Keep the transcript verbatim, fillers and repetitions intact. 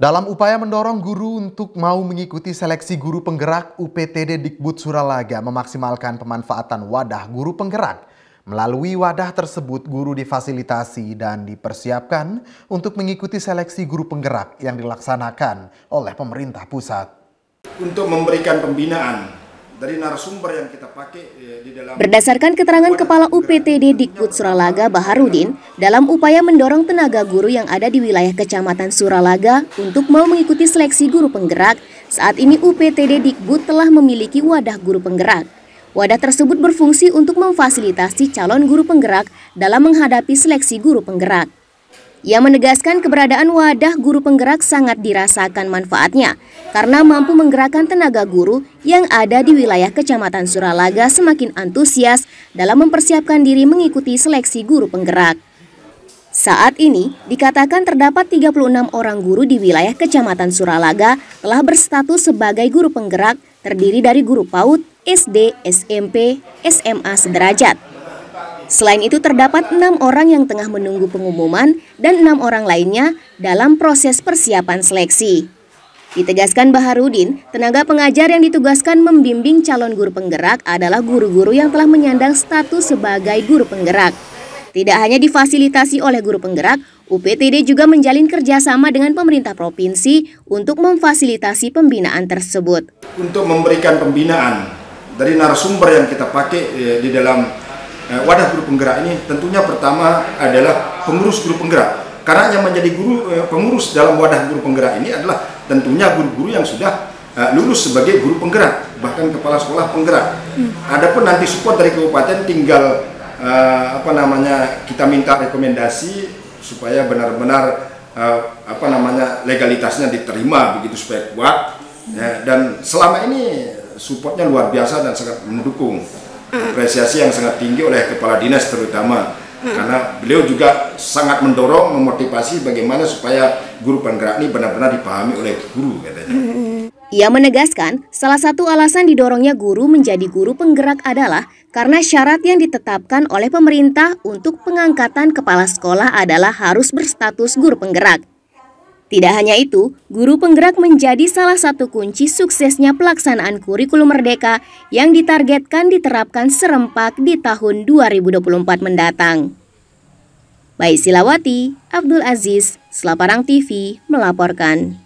Dalam upaya mendorong guru untuk mau mengikuti seleksi guru penggerak, U P T D Dikbud Suralaga memaksimalkan pemanfaatan wadah guru penggerak. Melalui wadah tersebut, guru difasilitasi dan dipersiapkan untuk mengikuti seleksi guru penggerak yang dilaksanakan oleh pemerintah pusat. Untuk memberikan pembinaan dari narasumber yang kita pakai di dalam... Berdasarkan keterangan Kepala U P T D Dikbud Suralaga Baharudin, dalam upaya mendorong tenaga guru yang ada di wilayah Kecamatan Suralaga untuk mau mengikuti seleksi guru penggerak, saat ini U P T D Dikbud telah memiliki wadah guru penggerak. Wadah tersebut berfungsi untuk memfasilitasi calon guru penggerak dalam menghadapi seleksi guru penggerak. Ia menegaskan keberadaan wadah guru penggerak sangat dirasakan manfaatnya karena mampu menggerakkan tenaga guru yang ada di wilayah Kecamatan Suralaga semakin antusias dalam mempersiapkan diri mengikuti seleksi guru penggerak. Saat ini dikatakan terdapat tiga puluh enam orang guru di wilayah Kecamatan Suralaga telah berstatus sebagai guru penggerak, terdiri dari guru PAUD, S D, S M P, S M A sederajat. Selain itu terdapat enam orang yang tengah menunggu pengumuman dan enam orang lainnya dalam proses persiapan seleksi. Ditegaskan Baharudin, tenaga pengajar yang ditugaskan membimbing calon guru penggerak adalah guru-guru yang telah menyandang status sebagai guru penggerak. Tidak hanya difasilitasi oleh guru penggerak, U P T D juga menjalin kerjasama dengan pemerintah provinsi untuk memfasilitasi pembinaan tersebut. Untuk memberikan pembinaan dari narasumber yang kita pakai di dalam wadah guru penggerak ini, tentunya pertama adalah pengurus guru penggerak. Karena yang menjadi guru pengurus dalam wadah guru penggerak ini adalah tentunya guru-guru yang sudah lulus sebagai guru penggerak, bahkan kepala sekolah penggerak. Hmm. Adapun nanti support dari kabupaten tinggal uh, apa namanya kita minta rekomendasi supaya benar-benar uh, apa namanya legalitasnya diterima begitu supaya kuat. Ya, dan selama ini supportnya luar biasa dan sangat mendukung. Apresiasi yang sangat tinggi oleh kepala dinas terutama, hmm. karena beliau juga sangat mendorong, memotivasi bagaimana supaya guru penggerak ini benar-benar dipahami oleh guru katanya. Ia menegaskan salah satu alasan didorongnya guru menjadi guru penggerak adalah karena syarat yang ditetapkan oleh pemerintah untuk pengangkatan kepala sekolah adalah harus berstatus guru penggerak. Tidak hanya itu, guru penggerak menjadi salah satu kunci suksesnya pelaksanaan kurikulum merdeka yang ditargetkan diterapkan serempak di tahun dua ribu dua puluh empat mendatang. Baik Silawati, Abdul Aziz, Selaparang T V melaporkan.